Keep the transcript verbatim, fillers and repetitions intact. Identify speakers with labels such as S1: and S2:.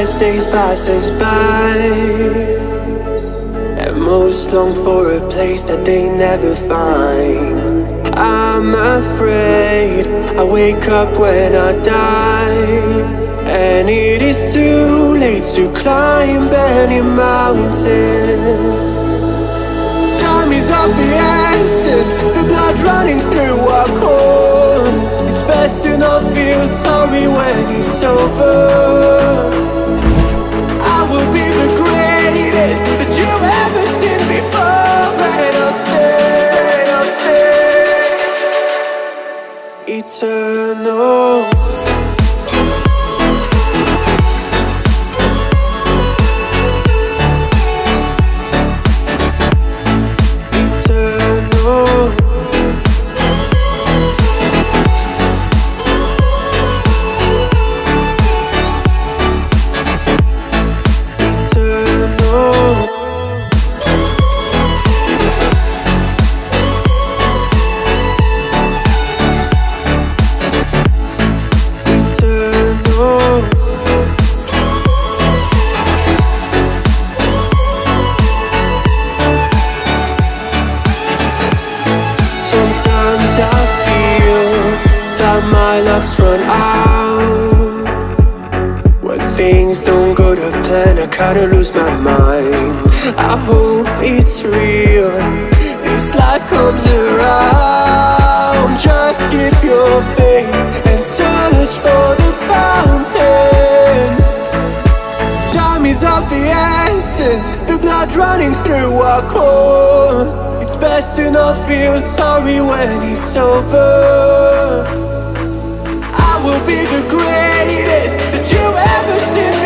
S1: as days pass us by, and most long for a place that they never find. I'm afraid I wake up when I die, and it is too late to climb any mountain. Time is of the essence, the blood running through our core. It's best to not feel sorry when it's over. I will be the greatest that you've ever seen before, and I'll stay, I'll stay eternal. My luck's run out. When things don't go to plan, I kinda lose my mind. I hope it's real, this life comes around. Just keep your faith and search for the fountain. Time is of the essence, the blood running through our core. It's best to not feel sorry when it's over. Will be the greatest that you've ever seen